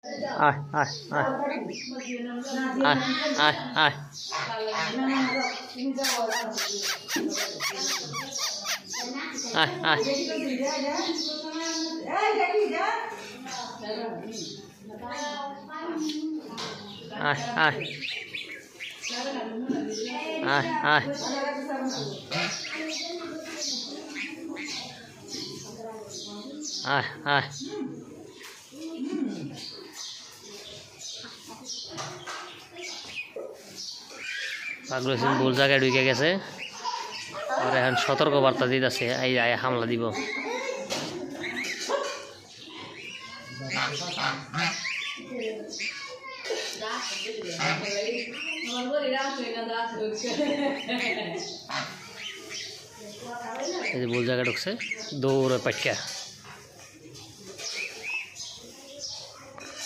আয় আয় আয় আয় আয় আয় আয় আয় আয় আয় আয় আয় আয় আয় পাগল সিং ভুল জায়গায় ঢুকে গেছে আর এখন সতর্ক বার্তা দিতেছে এই হামলা দিব। এই যে ভুল জায়গায় ঢুকছে দৌড়ে পাইকা।